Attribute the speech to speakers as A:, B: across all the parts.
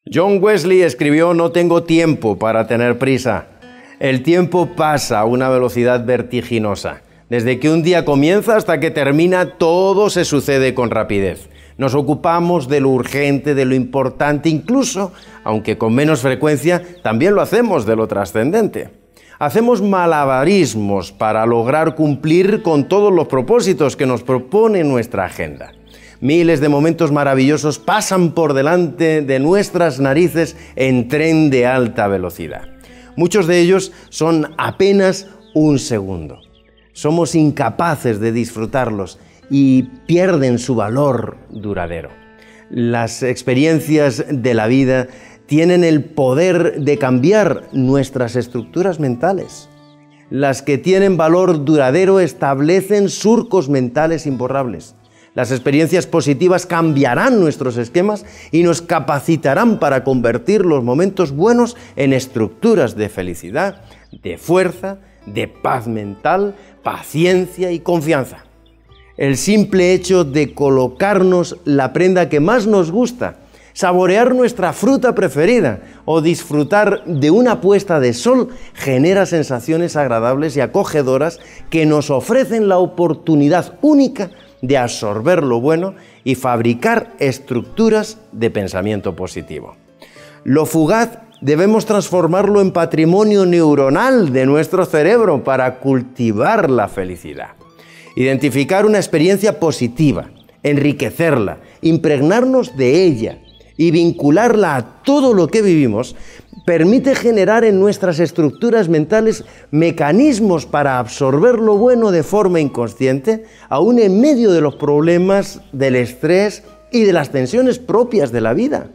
A: John Wesley escribió: "No tengo tiempo para tener prisa". El tiempo pasa a una velocidad vertiginosa. Desde que un día comienza hasta que termina, todo se sucede con rapidez. Nos ocupamos de lo urgente, de lo importante, incluso, aunque con menos frecuencia, también lo hacemos de lo trascendente. Hacemos malabarismos para lograr cumplir con todos los propósitos que nos propone nuestra agenda. Miles de momentos maravillosos pasan por delante de nuestras narices en tren de alta velocidad. Muchos de ellos son apenas un segundo. Somos incapaces de disfrutarlos y pierden su valor duradero. Las experiencias de la vida tienen el poder de cambiar nuestras estructuras mentales. Las que tienen valor duradero establecen surcos mentales imborrables. Las experiencias positivas cambiarán nuestros esquemas y nos capacitarán para convertir los momentos buenos en estructuras de felicidad, de fuerza, de paz mental, paciencia y confianza. El simple hecho de colocarnos la prenda que más nos gusta, saborear nuestra fruta preferida o disfrutar de una puesta de sol genera sensaciones agradables y acogedoras que nos ofrecen la oportunidad única de absorber lo bueno y fabricar estructuras de pensamiento positivo. Lo fugaz debemos transformarlo en patrimonio neuronal de nuestro cerebro para cultivar la felicidad. Identificar una experiencia positiva, enriquecerla, impregnarnos de ella y vincularla a todo lo que vivimos, permite generar en nuestras estructuras mentales mecanismos para absorber lo bueno de forma inconsciente, aún en medio de los problemas, del estrés y de las tensiones propias de la vida.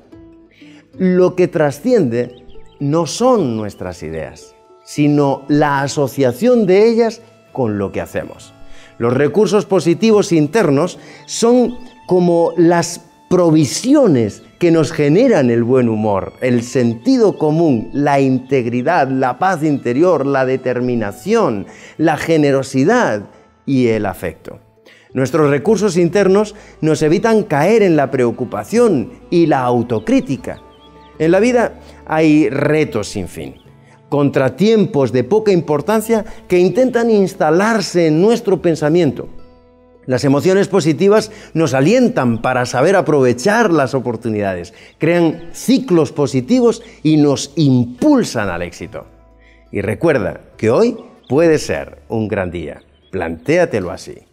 A: Lo que trasciende no son nuestras ideas, sino la asociación de ellas con lo que hacemos. Los recursos positivos internos son como las provisiones que nos generan el buen humor, el sentido común, la integridad, la paz interior, la determinación, la generosidad y el afecto. Nuestros recursos internos nos evitan caer en la preocupación y la autocrítica. En la vida hay retos sin fin, contratiempos de poca importancia que intentan instalarse en nuestro pensamiento. Las emociones positivas nos alientan para saber aprovechar las oportunidades, crean ciclos positivos y nos impulsan al éxito. Y recuerda que hoy puede ser un gran día. Plantéatelo así.